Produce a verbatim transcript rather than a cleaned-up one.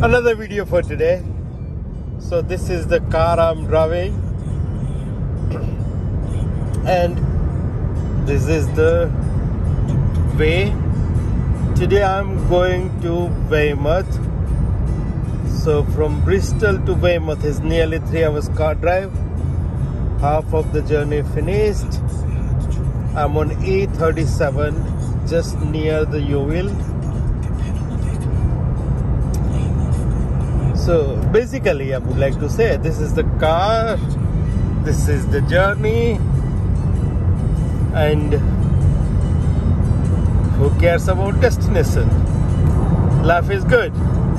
Another video for today. So this is the car I'm driving, and this is the way. Today I'm going to Weymouth. So from Bristol to Weymouth is nearly three hours car drive. Half of the journey finished. I'm on E thirty-seven, just near the Yeovil. So basically I would like to say, this is the car, this is the journey, and who cares about destination? Life is good.